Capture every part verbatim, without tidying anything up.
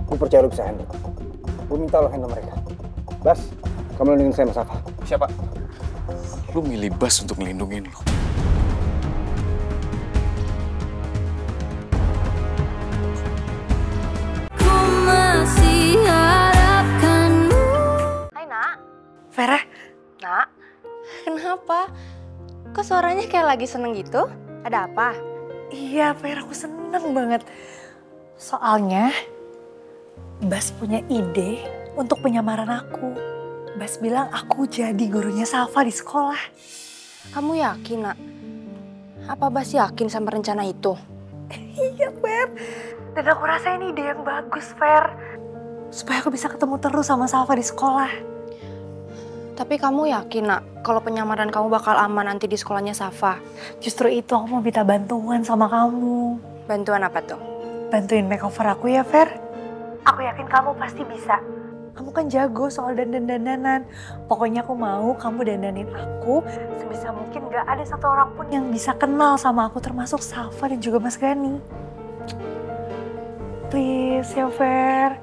Gue percaya lu bisa handle. Gue minta lo handle mereka. Bas, kamu lindungin saya Mas Safa. Siapa? Lu milih Bas untuk ngelindungin lu. Hai nak. Vera? Nak, kenapa? Kok suaranya kayak lagi seneng gitu? Ada apa? Iya Vera, aku seneng banget. Soalnya Bas punya ide untuk penyamaran aku. Bas bilang aku jadi gurunya Safa di sekolah. Kamu yakin nak? Apa Bas yakin sama rencana itu? Iya Ver, dan aku rasa ini ide yang bagus Ver. Supaya aku bisa ketemu terus sama Safa di sekolah. Tapi kamu yakin nak kalau penyamaran kamu bakal aman nanti di sekolahnya Safa? Justru itu aku mau minta bantuan sama kamu. Bantuan apa tuh? Bantuin makeover aku ya Ver. Aku yakin kamu pasti bisa. Kamu kan jago soal dandan-dandanan. Pokoknya aku mau kamu dandanin aku. Sebisa mungkin gak ada satu orang pun yang bisa kenal sama aku. Termasuk Safa dan juga Mas Gani. Please ya Ver.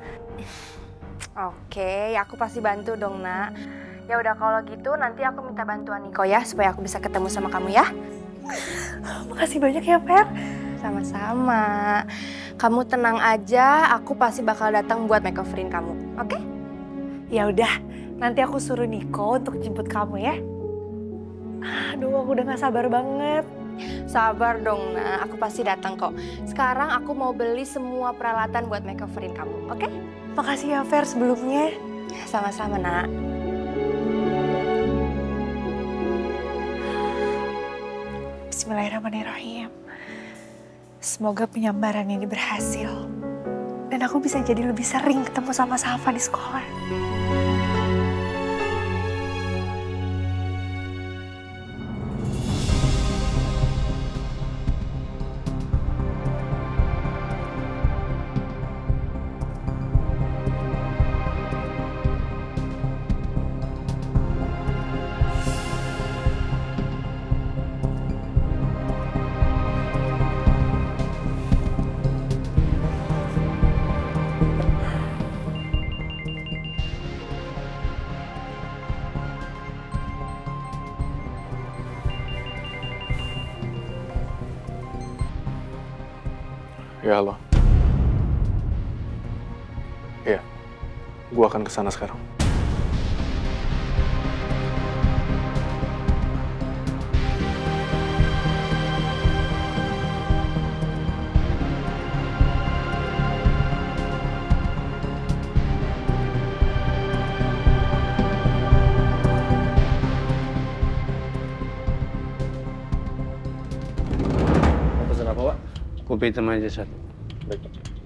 Oke, aku pasti bantu dong nak. Ya udah kalau gitu nanti aku minta bantuan Niko ya. Supaya aku bisa ketemu sama kamu ya. Makasih banyak ya Ver. Sama-sama. Kamu tenang aja, aku pasti bakal datang buat makeoverin kamu. Oke? Ya udah, nanti aku suruh Niko untuk jemput kamu ya. Aduh, aku udah gak sabar banget. Sabar dong, nak. Aku pasti datang kok. Sekarang aku mau beli semua peralatan buat makeoverin kamu, oke? Makasih ya, Ver, sebelumnya. Sama-sama, nak. Bismillahirrahmanirrahim. Semoga penyamaran ini berhasil. Dan aku bisa jadi lebih sering ketemu sama Safa di sekolah. Ya, halo. Iya, gua akan kesana sekarang. Mau pesan apa, Pak? Kopi hitam aja satu. Baik.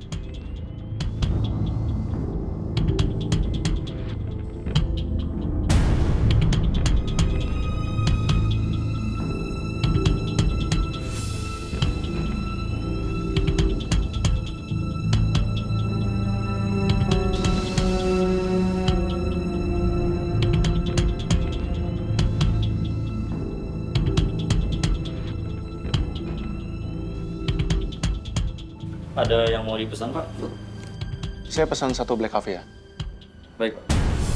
Ada yang mau dipesan, Pak? Saya pesan satu black coffee ya. Baik, Pak.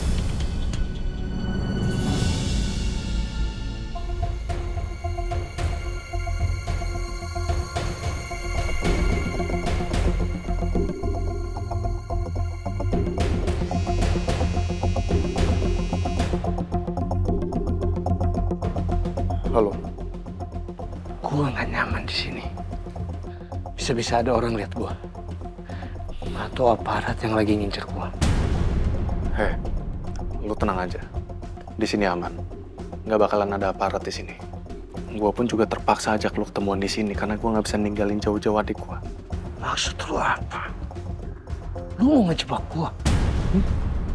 Halo. Gua nggak nyaman di sini. Bisa-bisa ada orang lihat gua. Atau aparat yang lagi ngincer gua. Hei, lu tenang aja. Di sini aman. Nggak bakalan ada aparat di sini. Gua pun juga terpaksa ajak lu ketemuan di sini karena gua nggak bisa ninggalin jauh-jauh adik gua. Maksud lu apa? Lu mau ngejebak gua? Hmm?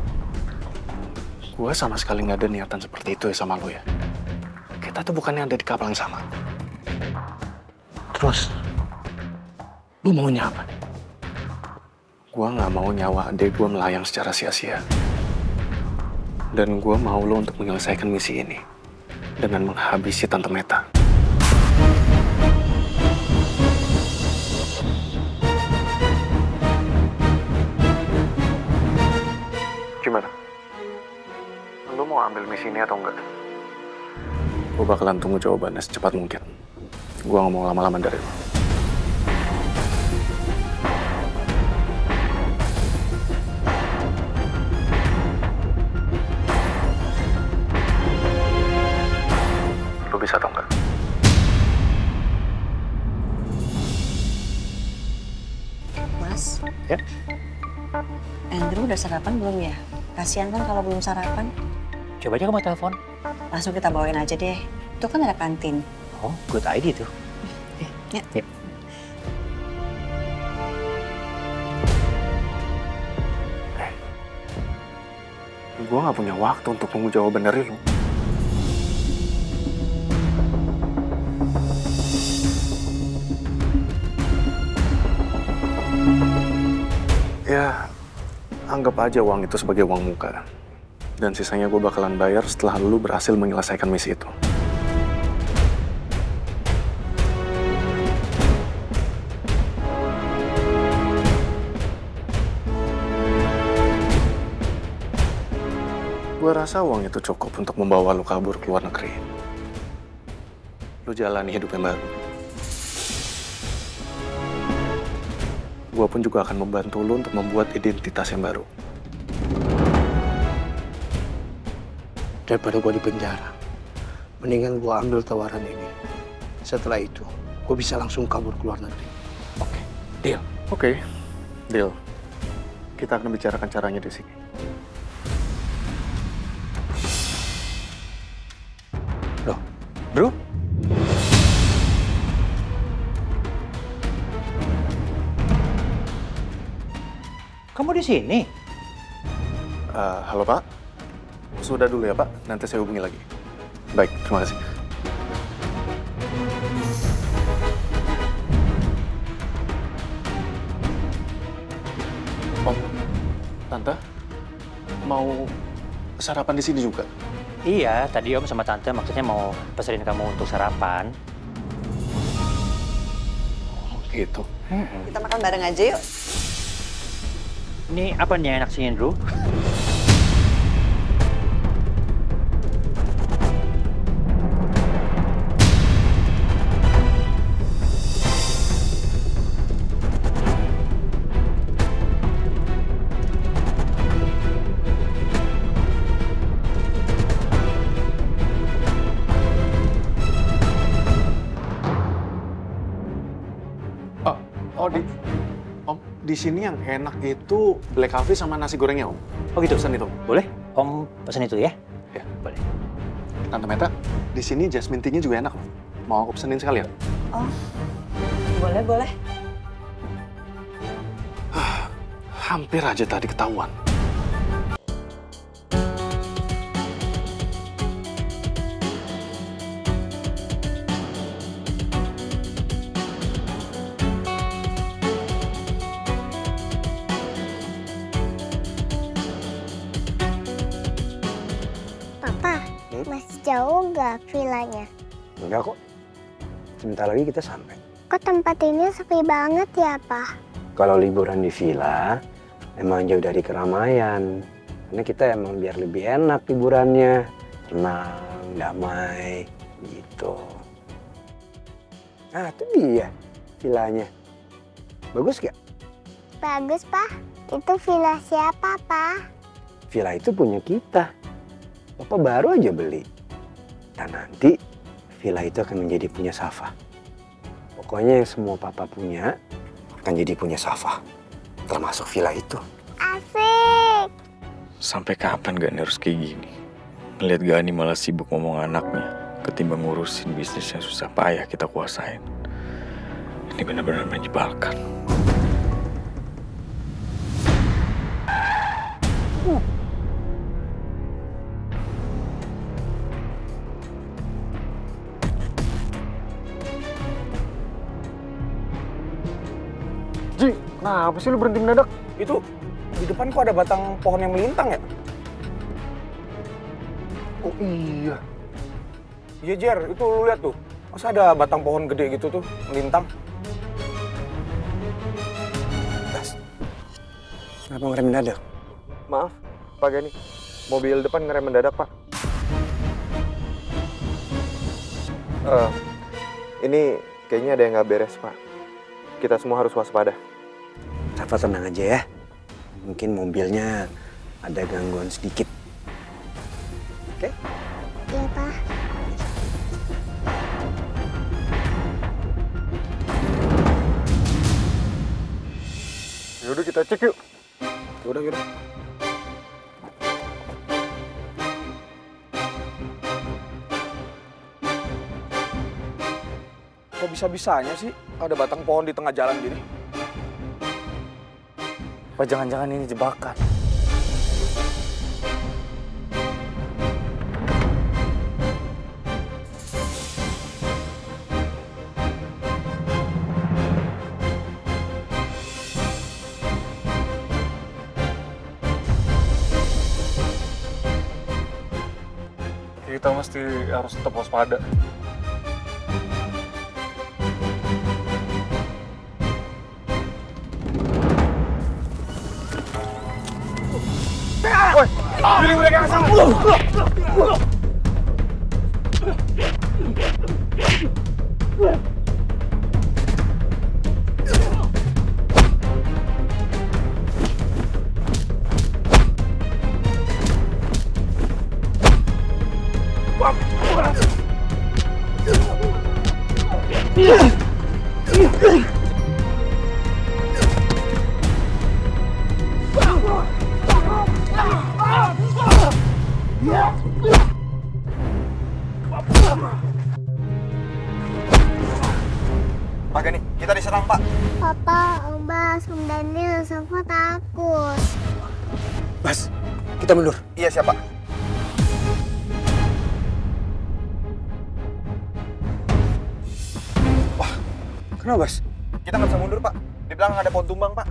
Gua sama sekali nggak ada niatan seperti itu ya sama lu ya. Kita tuh bukannya ada di kapal yang sama. Terus, lu maunya apa? Gua nggak mau nyawa adik gua melayang secara sia-sia. Dan gua mau lo untuk menyelesaikan misi ini dengan menghabisi Tante Meta. Gimana? Lu mau ambil misi ini atau enggak? Gue bakalan tunggu jawabannya secepat mungkin. Gue gak mau lama-lama dari lu. Lu bisa atau enggak? Mas, Ya? Andrew udah sarapan belum ya? Kasihan kan kalau belum sarapan. Coba aja kamu telepon. Langsung kita bawain aja deh. Itu kan ada kantin. Oh, good idea tuh. Ya. Yep. Eh, gue gak punya waktu untuk nunggu jawaban dari lu. Ya, anggap aja uang itu sebagai uang muka. Dan sisanya gue bakalan bayar setelah lu berhasil menyelesaikan misi itu. Gue rasa uang itu cukup untuk membawa lu kabur ke luar negeri. Lu jalani hidup yang baru. Gue pun juga akan membantu lu untuk membuat identitas yang baru. Daripada gue di penjara, mendingan gue ambil tawaran ini. Setelah itu, gue bisa langsung kabur ke luar negeri. Oke, deal. Oke, deal. Kita akan bicarakan caranya di sini. Loh, bro? Kamu di sini? Uh, halo Pak. Sudah dulu ya Pak, nanti saya hubungi lagi. Baik, terima kasih. Om, Tante, mau sarapan di sini juga? Iya, tadi Om sama Tante maksudnya mau pesenin kamu untuk sarapan. Oh, gitu. Hmm. Kita makan bareng aja yuk. Ini apa nih enak sih, Andrew? Oh, di, Om, di sini yang enak itu black coffee sama nasi gorengnya, Om. Oh gitu? Pesan itu. Boleh? Om pesen itu ya? Ya. Boleh. Tante Meta, di sini jasmine tea-nya juga enak, loh. Mau aku pesenin sekalian? Oh, boleh, boleh. Hampir aja tadi ketahuan. Papa, masih jauh nggak villanya? Enggak kok. Sebentar lagi kita sampai. Kok tempat ini sepi banget ya, Pak? Kalau liburan di villa, emang jauh dari keramaian. Karena kita emang biar lebih enak liburannya. Tenang, damai, gitu. Nah, itu dia villanya. Bagus gak? Bagus, Pak. Itu villa siapa, Pak? Villa itu punya kita. Papa baru aja beli. Dan nanti villa itu akan menjadi punya Safa. Pokoknya yang semua papa punya akan jadi punya Safa. Termasuk villa itu. Asik! Sampai kapan Gani harus kayak gini? Ngeliat Gani malah sibuk ngomong anaknya ketimbang ngurusin bisnis yang susah payah kita kuasain. Ini benar-benar menyebalkan. Uh. Ji, kenapa sih lu berhenti mendadak? Itu di depan kok ada batang pohon yang melintang ya? Oh iya. Iya Jer, itu lu lihat tuh. Masa ada batang pohon gede gitu tuh melintang? Das, kenapa ngerem mendadak? Maaf, Pak Gani, mobil depan ngerem mendadak, Pak. Uh, ini kayaknya ada yang nggak beres, Pak. Kita semua harus waspada. Safa tenang aja ya. Mungkin mobilnya ada gangguan sedikit. Oke? Iya, Pak. Yaudah kita cek yuk. Yaudah, yaudah. Kok bisa-bisanya sih ada batang pohon di tengah jalan gini? Apa jangan-jangan ini jebakan? Kita mesti harus tetap waspada. Woi, pilih mereka ke sana. Pak Gani, kita diserang, Pak. Papa, Om Bas, Om Daniel, Safa takut. Bas, kita mundur. Iya, siapa? Wah, kenapa, Bas? Kita nggak bisa mundur, Pak. Di belakang ada pohon tumbang, Pak.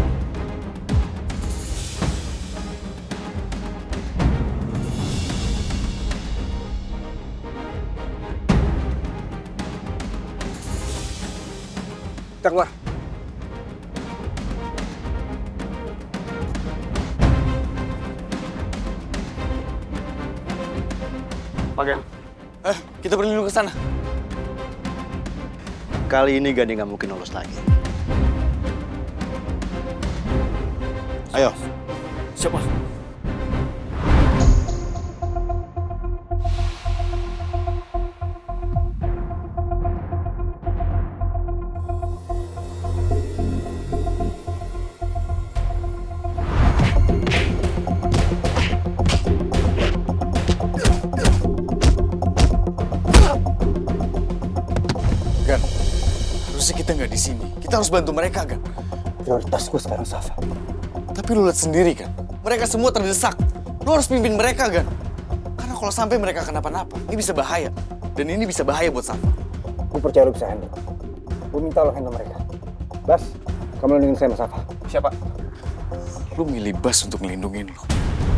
Kita keluar. Pak Gani. Eh, kita berlindung ke sana. Kali ini Gani nggak mungkin lolos lagi. Ayo. Siapa? Gan, harusnya kita nggak di sini. Kita harus bantu mereka, Gan. Prioritas gue sekarang Safa. Tapi lu lihat sendiri kan, mereka semua terdesak. Lu harus pimpin mereka, Gan. Karena kalau sampai mereka kenapa-napa, ini bisa bahaya. Dan ini bisa bahaya buat Safa. Gue percaya lu bisa handle. Gue minta lo handle mereka. Bas, kamu lindungin saya sama Safa. Siapa? Lu milih Bas untuk ngelindungin lu.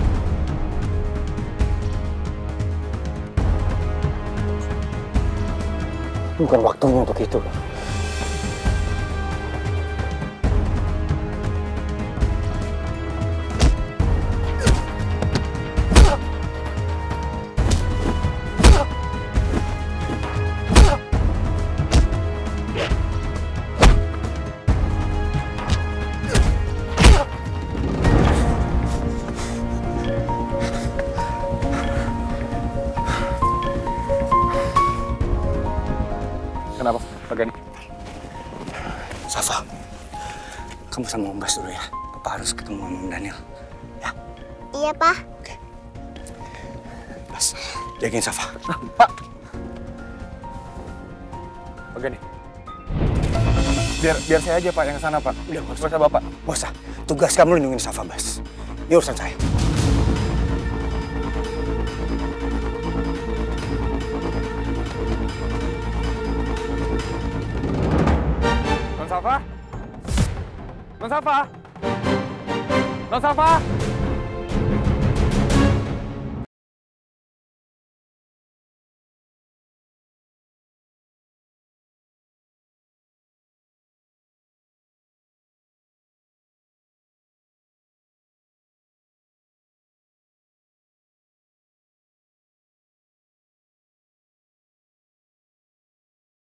Bukan waktunya untuk itu. Kenapa, Pak Gani? Safa, kamu sama Om Bas dulu ya. Papa harus ketemu sama Om Daniel. Ya? Iya, Pak. Oke. Bas, jagain Safa. Ah, Pak. Pak Gani. Biar biar saya aja, Pak, yang ke sana, Pak. Udah, nggak usah Bapak. Nggak usah. Tugas kamu lindungin Safa, Bas. Ini urusan saya. Non Safa? Non Safa? Non Safa?